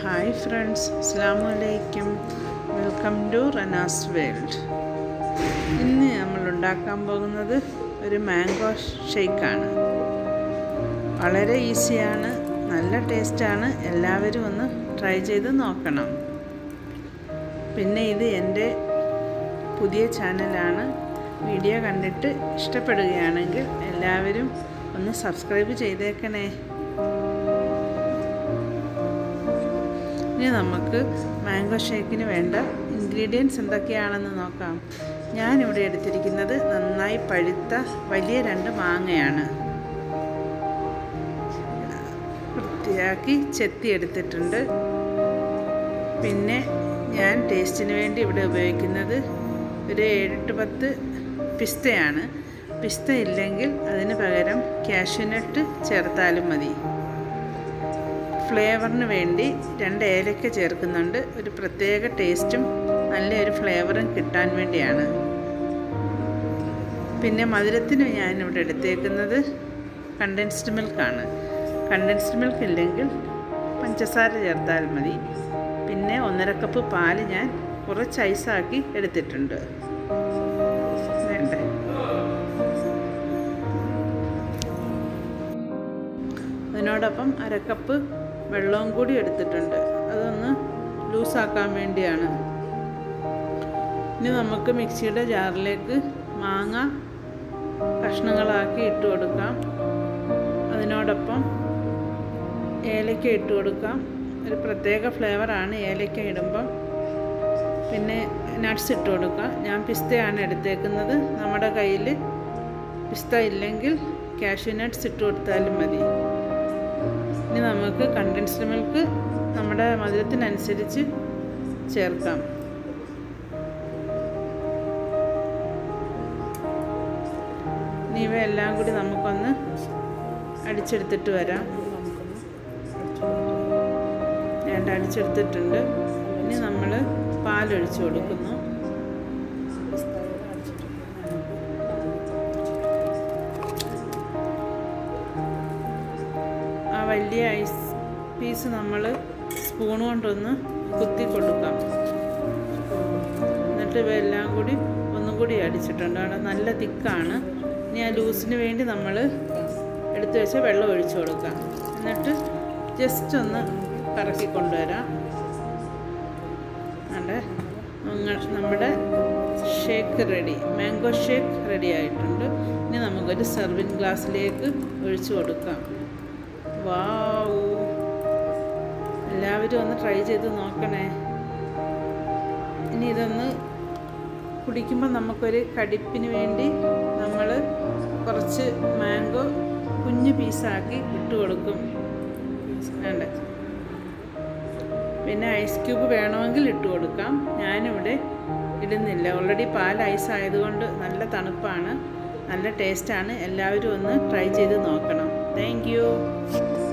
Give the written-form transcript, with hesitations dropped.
Hi friends, Assalamu alaikum. Welcome to Rana's World. ഇന്ന് നമ്മൾ ഉണ്ടാക്കാൻ പോകുന്നത് ഒരു മാംഗോ ഷേക്ക് ആണ്. വളരെ ഈസിയാണ്, നല്ല ടേസ്റ്റ് ആണ്. എല്ലാവരും ഒന്ന് ട്രൈ ചെയ്ത് നോക്കണം. പിന്നെ ഇത് എൻ്റെ പുതിയ ചാനലാണ്. വീഡിയോ കണ്ടിട്ട് ഇഷ്ടപ്പെടുകയാണെങ്കിൽ എല്ലാവരും ഒന്ന് സബ്സ്ക്രൈബ് ചെയ്തേക്കണേ. ഇനി നമുക്ക് മാംഗോ ഷേക്കിന് വേണ്ട ഇൻഗ്രീഡിയൻസ് എന്തൊക്കെയാണെന്ന് നോക്കാം. ഞാനിവിടെ എടുത്തിരിക്കുന്നത് നന്നായി പഴുത്ത വലിയ 2 മാങ്ങയാണ്. വൃത്തിയാക്കി ചെത്തി എടുത്തിട്ടുണ്ട്. പിന്നെ ഞാൻ ടേസ്റ്റിന് വേണ്ടി ഇവിടെ ഉപയോഗിക്കുന്നത് ഒരു 7-10 പിസ്തയാണ്. പിസ്ത ഇല്ലെങ്കിൽ അതിന് പകരം കാഷ്യൂനട്ട് ചേർത്താലും മതി. ഫ്ലേവറിന് വേണ്ടി 2 ഏലക്ക ചേർക്കുന്നുണ്ട്. ഒരു പ്രത്യേക ടേസ്റ്റും നല്ലൊരു ഫ്ലേവറും കിട്ടാൻ വേണ്ടിയാണ്. പിന്നെ മധുരത്തിന് ഞാനിവിടെ എടുത്തേക്കുന്നത് കണ്ടൻസ്ഡ് മിൽക്കാണ്. കണ്ടൻസ്ഡ് മിൽക്ക് ഇല്ലെങ്കിൽ പഞ്ചസാര ചേർത്താൽ മതി. പിന്നെ 1.5 കപ്പ് പാല് ഞാൻ കുറച്ച് ഐസാക്കി എടുത്തിട്ടുണ്ട്. വേണ്ടേ, അതിനോടൊപ്പം 1/2 കപ്പ് വെള്ളവും കൂടി എടുത്തിട്ടുണ്ട്. അതൊന്ന് ലൂസാക്കാൻ വേണ്ടിയാണ്. ഇനി നമുക്ക് മിക്സിയുടെ ജാറിലേക്ക് മാങ്ങ കഷ്ണങ്ങളാക്കി ഇട്ട് കൊടുക്കാം. അതിനോടൊപ്പം ഏലക്ക ഇട്ട് കൊടുക്കാം. ഒരു പ്രത്യേക ഫ്ലേവറാണ് ഏലക്ക ഇടുമ്പം. പിന്നെ നട്ട്സ് ഇട്ട് കൊടുക്കാം. ഞാൻ പിസ്തയാണ് എടുത്തേക്കുന്നത്. നമ്മുടെ കയ്യിൽ പിസ്ത ഇല്ലെങ്കിൽ കാഷ്യൂ നട്ട്സ് ഇട്ട് കൊടുത്താലും മതി. ഇനി നമുക്ക് കണ്ടൻസ്ഡ് മിൽക്ക് നമ്മുടെ മധുരത്തിനനുസരിച്ച് ചേർക്കാം. ഇനി ഇവയെല്ലാം കൂടി നമുക്കൊന്ന് അടിച്ചെടുത്തിട്ട് വരാം. ഞാൻ അടിച്ചെടുത്തിട്ടുണ്ട്. ഇനി നമ്മൾ പാലൊഴിച്ച് കൊടുക്കുന്നു. വലിയ ഐസ് പീസ് നമ്മൾ സ്പൂൺ കൊണ്ടൊന്ന് കുത്തി കൊടുക്കാം. എന്നിട്ട് ഇവയെല്ലാം കൂടി ഒന്നും കൂടി അടിച്ചിട്ടുണ്ട്. അവിടെ നല്ല തിക്കാണ്. ഇനി ആ ലൂസിന് വേണ്ടി നമ്മൾ എടുത്തു വെച്ച വെള്ളം ഒഴിച്ചു കൊടുക്കാം. എന്നിട്ട് ജസ്റ്റ് ഒന്ന് കറക്കി കൊണ്ടുവരാം. അവിടെ നമ്മുടെ shake ready, mango shake ready ആയിട്ടുണ്ട്. ഇനി നമുക്കൊരു സെർവിങ് ഗ്ലാസ്സിലേക്ക് ഒഴിച്ചു കൊടുക്കാം. വാവ്, എല്ലാവരും ഒന്ന് ട്രൈ ചെയ്ത് നോക്കണേ. ഇനി ഇതൊന്ന് കുടിക്കുമ്പോൾ നമുക്കൊരു കടിപ്പിന് വേണ്ടി നമ്മൾ കുറച്ച് മാംഗോ കുഞ്ഞു പീസാക്കി ഇട്ട് കൊടുക്കും. വേണ്ട, പിന്നെ ഐസ് ക്യൂബ് വേണമെങ്കിൽ ഇട്ട് കൊടുക്കാം. ഞാനിവിടെ ഇടുന്നില്ല. ഓൾറെഡി പാൽ ഐസ് ആയതുകൊണ്ട് നല്ല തണുപ്പാണ്, നല്ല ടേസ്റ്റാണ്. എല്ലാവരും ഒന്ന് ട്രൈ ചെയ്ത് നോക്കണം. Thank U.